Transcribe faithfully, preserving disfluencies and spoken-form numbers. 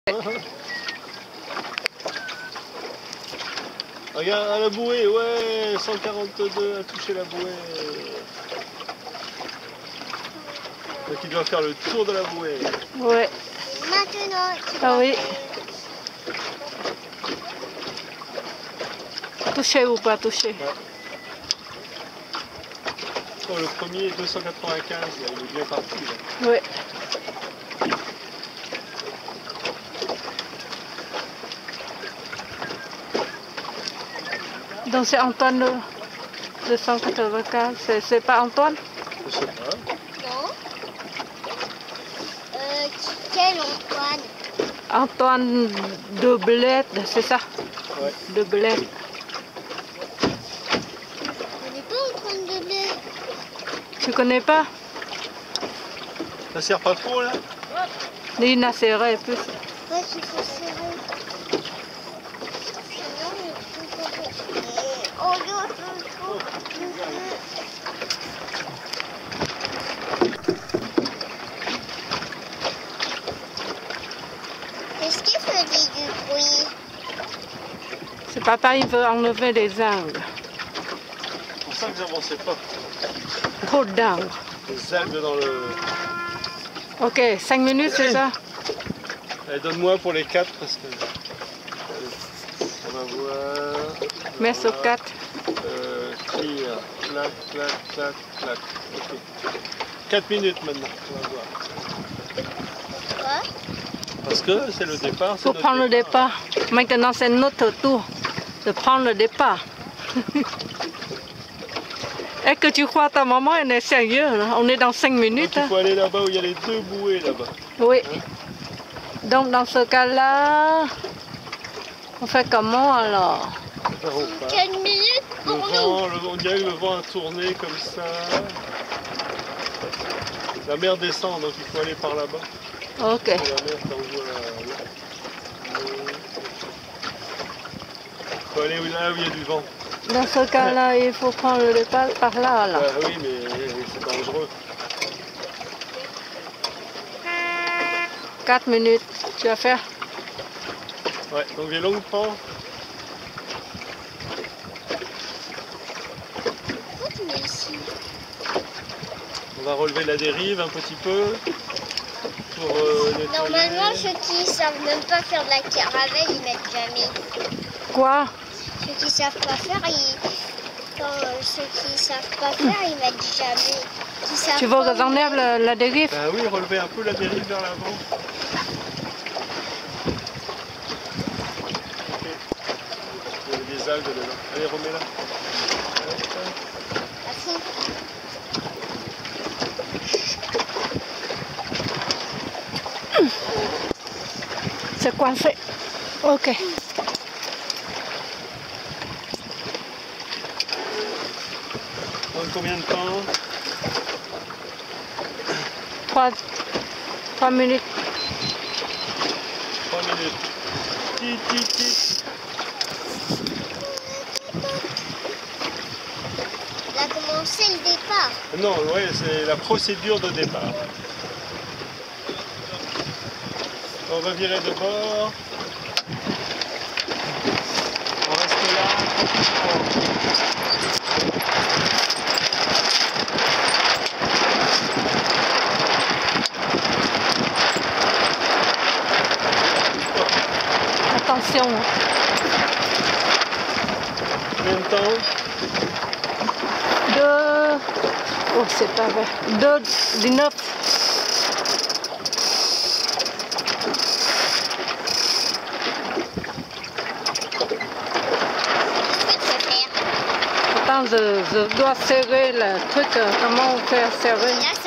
Regarde à la bouée, ouais, cent quarante-deux a touché la bouée. Donc il doit faire le tour de la bouée. Ouais. Maintenant, tu Ah vas oui. faire- Touché ou pas touché? Ouais. Oh, le premier est deux cent quatre-vingt-quinze, là, il est bien parti. Là. Ouais. Donc c'est Antoine de deux cent quatre-vingt-quinze, c'est pas Antoine? Je sais pas. Non. Euh, qui- quel Antoine? Antoine de Bled, c'est ça? Ouais. De Bled. On n'est pas Antoine de blé. Tu connais pas? Ça sert pas trop là? Ni Nasseret plus. Ouais, il faut serrer. Sinon, il faut- Oh, yo, yo, yo, yo. Qu'est-ce qui faisait du bruit? C'est papa, il veut enlever les algues. C'est pour ça que j'avançais pas. Trop d'algues. Les algues dans le... Ok, cinq minutes, c'est ça? Allez, donne-moi pour les quatre parce que... Allez, on va voir... Mets sur Voilà. quatre. Euh, tire, clac, clac, clac, clac. Ok. quatre minutes maintenant, on va voir. Quoi? Parce que c'est le départ. c'est Pour notre prendre le départ. Maintenant, c'est notre tour de prendre le départ. Est-ce que tu crois ta maman, elle est sérieuse? Là? On est dans cinq Donc minutes. il Hein? faut aller là-bas où il y a les deux bouées là-bas. Oui. Donc dans ce cas-là, on fait comment alors? Par où pas. Quelle minute Le pour nous? vent, le, on dirait que le vent a tourné comme ça. La mer descend, donc il faut aller par là-bas. Ok. La mer t'envoie là. Il faut aller là où il y a du vent. Dans ce cas-là, il faut prendre le départ par là alors. Ah oui, mais c'est dangereux. quatre minutes, tu vas faire? Ouais, donc les longues pentes. Pourquoi tu mets ici? On va relever la dérive un petit peu. Pour euh, nettoyer. Normalement, ceux qui savent même pas faire de la caravelle, ils mettent jamais. Quoi? Ceux qui savent pas faire, ils... Quand, euh, ceux qui savent pas faire, ils mettent jamais. Qui savent Tu veux pas que j'enlève la, la dérive? Bah oui, relever un peu la dérive vers l'avant. Ok. Il y a des algues dedans. Allez, remets-la. à fond. C'est coincé. Ok. Prendre combien de temps? Trois, trois minutes. trois minutes. Tit, tit, tit. Là, commencé le départ. Non, ouais, c'est la procédure de départ. On va virer de bord. On reste là. Attention. Combien de temps? Deux. Oh, c'est pas vrai. Deux, dix-neuf. Qu'est-ce que tu veux faire? Attends, je, je dois serrer le truc. Comment on fait serrer? Là,